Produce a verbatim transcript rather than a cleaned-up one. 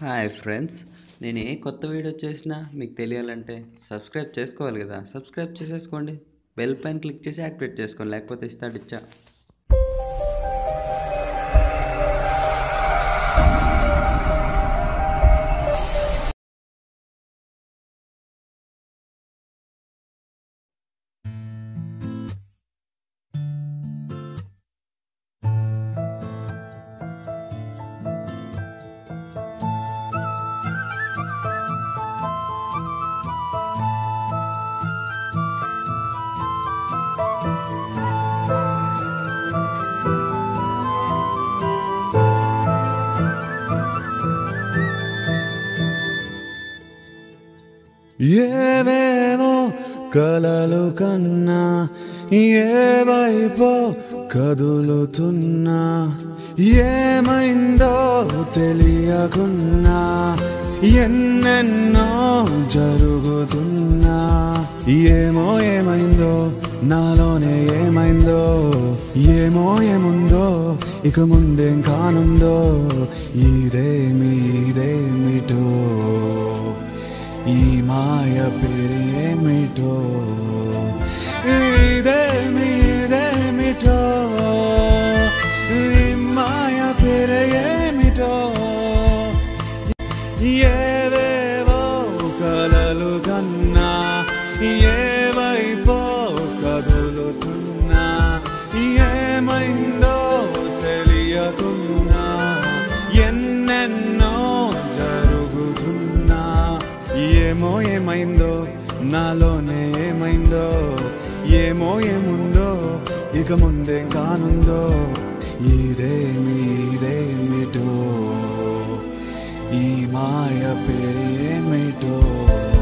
Hi friends, నేను ఏ కొత్త video చేసినా మీకు తెలియాలంటే సబ్స్క్రైబ్ చేసుకోవాలి కదా. సబ్స్క్రైబ్ చేసేసుకోండి, బెల్ పైన క్లిక్ చేసి యాక్టివేట్ చేసుకోండి, లేకపోతే ఇస్తాడిచ్చా. ఏవేవో కలలు కన్నా ఏవైపో కదులుతున్నా, ఏమైందో తెలియకున్నా ఎన్నెన్నో జరుగుతున్నా. ఏమో ఏమైందో నాలోనే ఏమైందో, ఏమో ఏముందో ఇక ముందేం కానుందో. ఇదేమి ఇదేమిటో ఈ మాయ పేరేమిటో, ఇదేమి ఇదేమిటో ఈ మాయ పేరేమిటో. ఏవేవో కలలు కన్నా ఏవైపో కదులుతున్నా, ఏమైందో తెలియకున్నా ఎన్నెన్నో జరుగుతున్నా. ఏమో ఏమైందో నాలోనే ఏమైందో, ఏమో ఏముందో ఇక ముందేం కానుందో. ఇదేమి ఇదేమిటో ఈ మాయ పేరేమిటో.